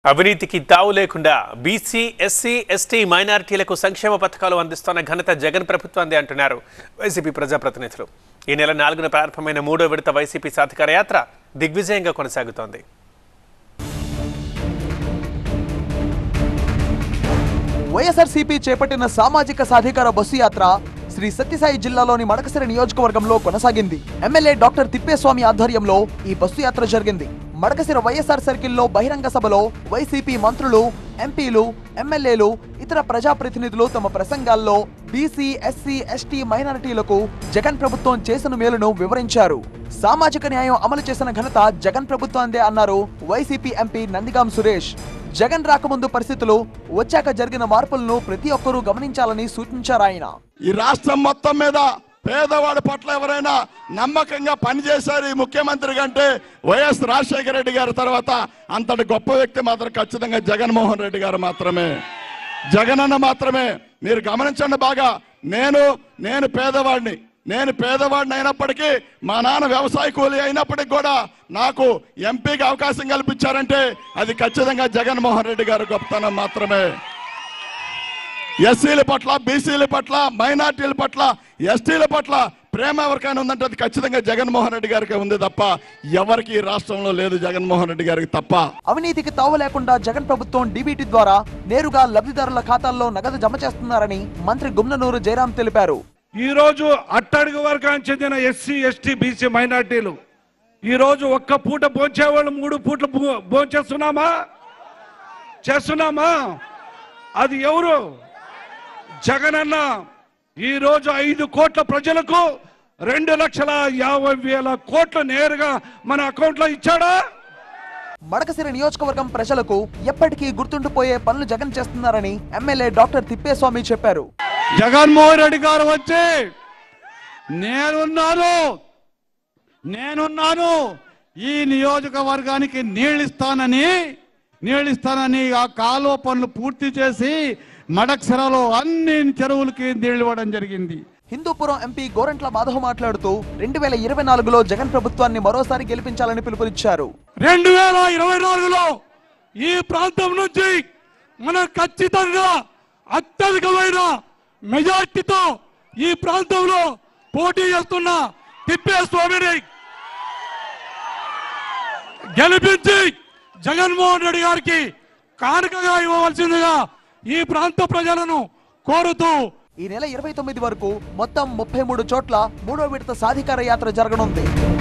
అవినీతికి తావు లేకుండా బీసీ ఎస్సీ ఎస్టీ మైనారిటీలకు సంక్షేమ పథకాలు అందిస్తున్న ఘనత జగన్ ప్రభుత్వాందే అంటున్నారు వైసీపీ ప్రజాప్రతినిధులు. ఈ నెల 4న ప్రారంభమైన 3వ విడత వైసీపీ సాధికార యాత్ర దిగ్విజయంగా కొనసాగుతోంది. వైఎస్ఆర్సీపీ చేపట్టిన సామాజిక సాధికార బస్సు యాత్ర శ్రీ సత్యసాయి జిల్లాలోని మడకసిర నియోజకవర్గంలో కొనసాగింది. ఎమ్మెల్యే డాక్టర్ తిప్పేస్వామి ఆధ్వర్యంలో ఈ బస్సు యాత్ర జరిగింది. మడకసిర వైఎస్ఆర్ సర్కిల్లో బహిరంగ సభలో వైసీపీ మంత్రులు, ఎంపీలు, ఎమ్మెల్యేలు, ఇతర ప్రజాప్రతినిధులు తమ ప్రసంగాల్లో బీసీ, ఎస్సీ, ఎస్టీ మైనారిటీలకు జగన్ ప్రభుత్వం చేసిన మేలును వివరించారు. సామాజిక న్యాయం అమలు చేసిన ఘనత జగన్ ప్రభుత్వాందే అన్నారు వైసీపీ ఎంపీ నందిగాం సురేష్. జగన్ రాకముందు పరిస్థితులు, వచ్చాక జరిగిన మార్పులను ప్రతి ఒక్కరూ గమనించాలని సూచించారు ఆయన. ఈ రాష్ట్రం మొత్తం మీద పేదవాడి పట్ల ఎవరైనా నమ్మకంగా పనిచేశారు ఈ ముఖ్యమంత్రి కంటే వైఎస్ రాజశేఖర రెడ్డి గారి తర్వాత అంతటి గొప్ప వ్యక్తి మాత్రం ఖచ్చితంగా జగన్మోహన్ రెడ్డి గారు మాత్రమే, జగనన్న మాత్రమే. మీరు గమనించండి బాగా. నేను పేదవాడిని అయినప్పటికీ, మా నాన్న వ్యవసాయ కూలి అయినప్పటికీ కూడా నాకు ఎంపీకి అవకాశం కల్పించారంటే అది ఖచ్చితంగా జగన్మోహన్ రెడ్డి గారి గొప్పతనం మాత్రమే. ఎస్సీల పట్ల, బీసీల పట్ల, మైనార్టీల పట్ల, ఎస్టీల పట్ల ప్రేమ ఎవరికైనా ఉందంటే అది ఖచ్చితంగా జగన్మోహన్ రెడ్డి గారికి ఉంది తప్ప ఎవరికి ఈ రాష్ట్రంలో లేదు, జగన్మోహన్ రెడ్డి గారికి తప్ప. అవినీతికి తావు లేకుండా జగన్ ప్రభుత్వం డీబీటీ ద్వారా నేరుగా లబ్ధిదారుల ఖాతాల్లో నగదు జమ చేస్తున్నారని మంత్రి గుమ్ననూరు జయరాం తెలిపారు. ఈ రోజు అట్టడుగు వర్గానికి చెందిన ఎస్సీ, ఎస్టీ, బీసీ మైనార్టీలు ఈ రోజు ఒక్క పూట భోంచేవాళ్ళు 3 పూటలు చేస్తున్నామా? అది ఎవరు? జగనన్న. ఈ రోజు 5 కోట్ల ప్రజలకు 2,50,000 కోట్లు నేరుగా మన అకౌంట్ లో ఇచ్చాడా? మడకసిర నియోజకవర్గం ప్రజలకు ఎప్పటికీ గుర్తుండిపోయే పనులు జగన్ చేస్తున్నారని ఎమ్మెల్యే డాక్టర్ తిప్పేస్వామి చెప్పారు. జగన్మోహన్ రెడ్డి గారు వచ్చి నేనున్నాను ఈ నియోజకవర్గానికి నీళ్ళు ఇస్తానని ఆ కాలువ పనులు పూర్తి చేసి మడకసిరలో అన్ని చెరువులకి నీళ్లు ఇవ్వడం జరిగింది. హిందూపురం ఎంపీ గోరంట్ల మాధవ్ మాట్లాడుతూ 2024లో జగన్ ప్రభుత్వాన్ని మరోసారి గెలిపించాలని పిలుపునిచ్చారు. 2024లో ఈ ప్రాంతం నుంచి మనం ఖచ్చితంగా అత్యధికమైన మెజార్టీతో ఈ ప్రాంతంలో పోటీ చేస్తున్న తిప్పేస్వామిని గెలిపించి జగన్మోహన్ రెడ్డి గారికి కానుకగా ఇవ్వవలసిందిగా ఈ ప్రాంత ప్రజలను కోరుతూ ఈ నెల 29 వరకు మొత్తం 33 చోట్ల 3వ విడత సాధికార యాత్ర జరగనుంది.